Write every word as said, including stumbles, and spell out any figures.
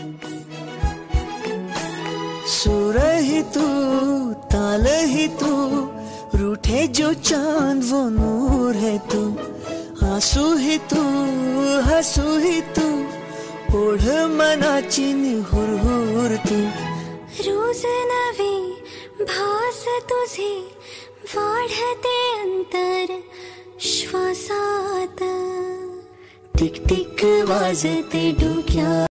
सूर ही तू, ताल ही तू, रूठे जो चांद वो नूर है तू। आंसू ही तू, हंसू ही तू, ओढ़ मनाची हुर हुर तू। रोज नवी भास तुझे वाढते अंतर श्वासात, टिक टिक वाजते डोक्यात।